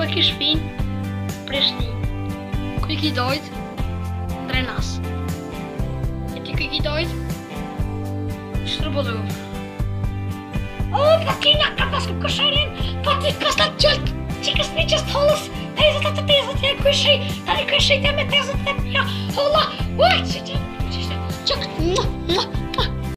Turkish fin, Prishtinë. Kujt I dojt? Drenas. E ti kujt I dojt? Shtrëbëllur. O, Patina, ka pasku kësharin, pa ti pas të gjëllë, që kësë një qësë të hollës, tezët e këshëj, të me tezët e mija, holla, uaj, që